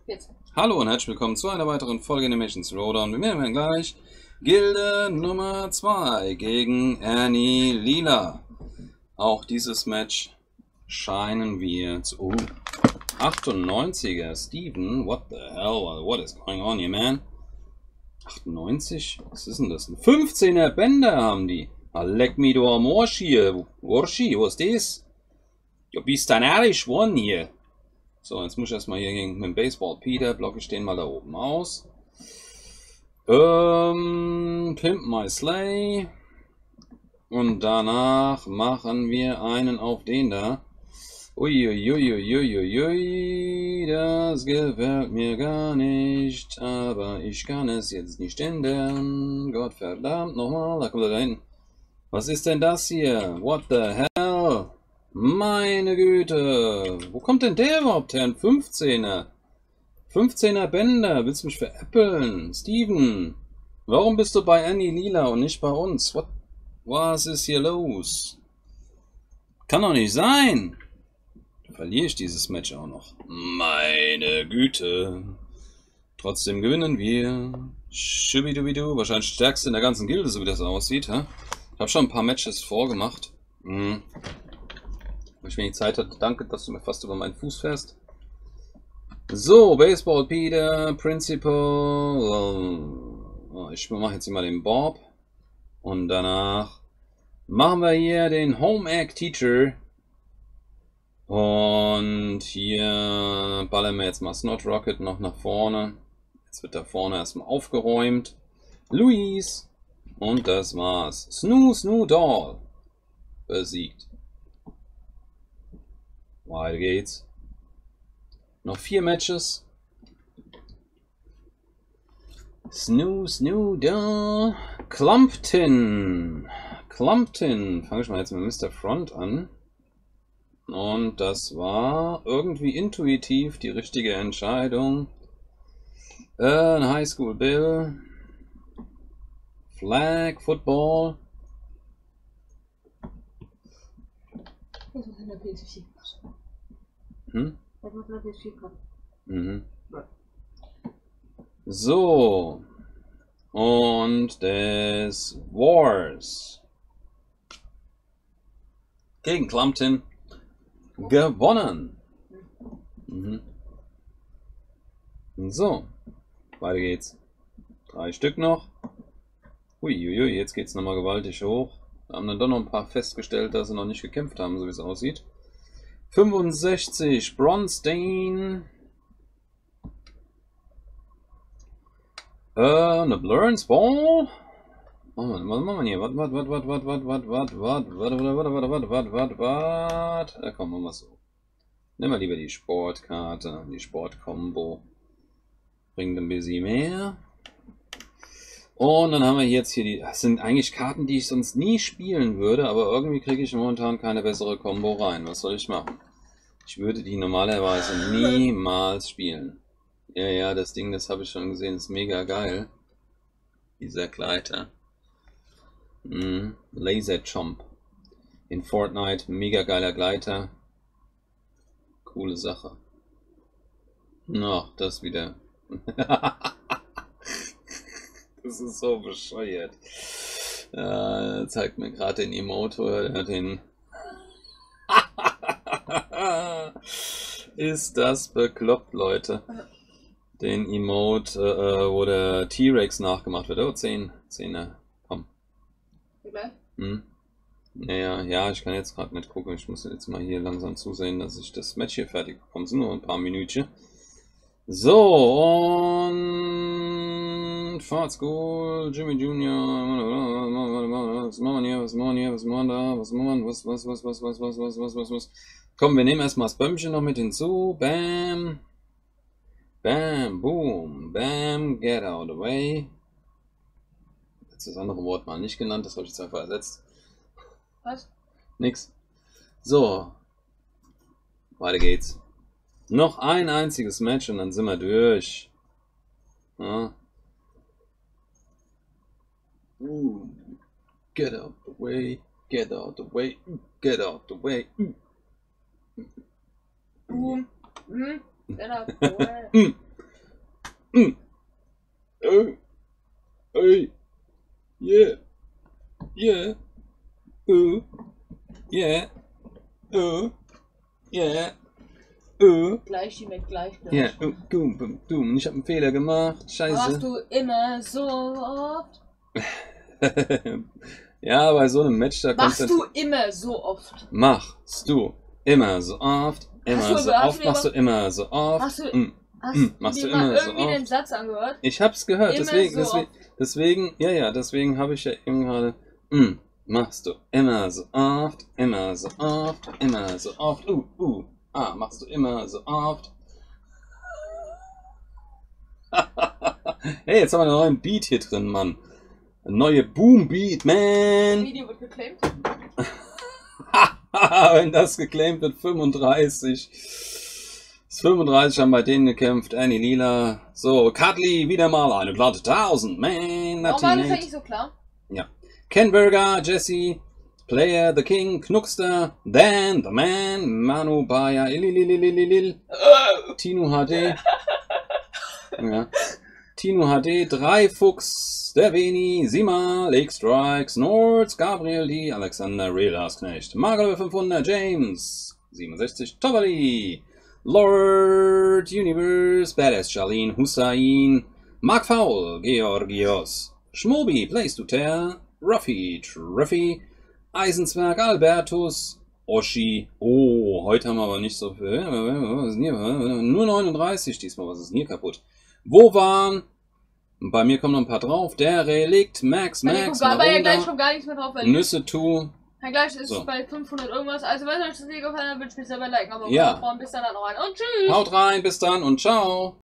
Jetzt. Hallo und herzlich willkommen zu einer weiteren Folge Animations Throwdown. Wir werden gleich Gilde Nummer 2 gegen Annie Lila. Auch dieses Match scheinen wir zu... 98er Steven, what the hell, what is going on here, man? 98? Was ist denn das? 15er Bänder haben die. Leck mich du am Arsch hier. Worschi, was ist das? Du bist ein ehrlich One hier. So, jetzt muss ich erstmal hier mit dem Baseball Peter, blocke ich den mal da oben aus. Pimp My Sleigh. Und danach machen wir einen auf den da. Uiuiuiuiuiui, das gefällt mir gar nicht, aber ich kann es jetzt nicht ändern. Gottverdammt nochmal, da kommt er da hin. Was ist denn das hier? What the hell? Meine Güte, wo kommt denn der überhaupt her? Ein 15er. 15er Bänder, willst du mich veräppeln? Steven, warum bist du bei Annie Lila und nicht bei uns? Was ist hier los? Kann doch nicht sein. Verliere ich dieses Match auch noch. Meine Güte. Trotzdem gewinnen wir. Schubidubidu, wahrscheinlich stärkste in der ganzen Gilde, so wie das aussieht. Ich habe schon ein paar Matches vorgemacht. Weil ich wenig Zeit hatte. Danke, dass du mir fast über meinen Fuß fährst. So, Baseball Peter, Principal. Ich mache jetzt immer den Bob. Und danach machen wir hier den Home Ec Teacher. Und hier ballern wir jetzt mal Snot Rocket noch nach vorne. Jetzt wird da vorne erstmal aufgeräumt. Luis. Und das war's. Snoo Doll. Besiegt. Weiter geht's. Noch 4 Matches. Snoo Doll. Clumpton. Fange ich mal jetzt mit Mr. Front an. Und das war irgendwie intuitiv die richtige Entscheidung. High School Bill. Flag Football. Das muss in der PS4 passen. Das muss in der PS4 passen. So. Und des Wars. Gegen Clumpton. Gewonnen. So. Weiter geht's. 3 Stück noch. Uiuiui, jetzt geht's nochmal gewaltig hoch. Da haben dann doch noch ein paar festgestellt, dass sie noch nicht gekämpft haben, so wie es aussieht. 65, Bronstein. Eine Blurrence Ball. Was machen wir hier? Was? Da kommen wir mal so. Nehmen wir lieber die Sportkarte, die Sportkombo. Bringt ein bisschen mehr. Und dann haben wir jetzt hier die. Das sind eigentlich Karten, die ich sonst nie spielen würde, aber irgendwie kriege ich momentan keine bessere Kombo rein. Was soll ich machen? Ich würde die normalerweise niemals spielen. Ja, das Ding, das habe ich schon gesehen, ist mega geil. Dieser Gleiter. Laser Chomp. In Fortnite, mega geiler Gleiter. Coole Sache. Ach, das wieder. Das ist so bescheuert. Zeigt mir gerade den Emote, den. Ist das bekloppt, Leute? Den Emote, wo der T-Rex nachgemacht wird. Oh, 10er. Komm. Ja, ich kann jetzt gerade nicht gucken. Ich muss jetzt mal hier langsam zusehen, dass ich das Match hier fertig bekomme. Es sind nur ein paar Minütchen. So, und Fahrt School, Jimmy Jr. Was machen wir hier? Was machen wir? Was? Komm, wir nehmen erstmal das Bömmchen noch mit hinzu. Bam. Bam, boom, bam, get out of the way. Jetzt das andere Wort mal nicht genannt, das habe ich jetzt einfach ersetzt. Was? Nix. So. Weiter geht's. Noch ein einziges Match und dann sind wir durch. Ja. Get out the way, get out the way, get out the way. Boom. Get out the way. Yeah. Yeah. Yeah. Yeah. Gleich mit gleich. Ja, du, ich habe einen Fehler gemacht. Scheiße. Machst du immer so oft? Ja, bei so einem Match da machst du immer so oft. Machst du immer so oft. Immer so oft. Machst du immer so oft. Hast du machst du dir mal immer so irgendwie den oft. Satz angehört? Ich hab's gehört, Immer deswegen, so oft. deswegen habe ich ja eben gerade. Machst du immer so oft. Immer so oft. Immer so oft. Machst du immer so oft. Hey, jetzt haben wir einen neuen Beat hier drin, Mann. Ein neuer Boom-Beat, man. Das Video wird geclaimt. Wenn das geclaimt wird, 35. Das 35 haben bei denen gekämpft. Annie Lila. So, Cuddly, wieder mal eine glatte 1000, man. Warum war das eigentlich so klar? Ja. Ken Burger, Jesse, Player, The King, Knuckster, Dan, The Man, Manu, Baya, Tino HD. Ja. Tino HD, 3 Fuchs, der Veni, Sima, Lake Strikes, Nords, Gabriel D, Alexander, Real Knecht, Margot 500, James, 67, Tovali, Lord Universe, Badass Charlene, Hussein, Mark Fowl, Georgios, Schmobi, Place to Tear, Ruffy, Truffy, Eisensberg, Albertus, Oshi. Oh, heute haben wir aber nicht so viel. Was ist denn hier? Nur 39 diesmal. Was ist denn hier kaputt? Wo waren? Bei mir kommen noch ein paar drauf. Der Relikt, Max, Aber ja gleich kommt gar nichts mehr drauf. Nüsse, Tu. Ja, gleich ist es bei 500 irgendwas. Also wenn euch das Video gefallen hat, wünsche ich mir selber liken. Aber ja. Bis dann noch rein und tschüss. Haut rein, bis dann und ciao.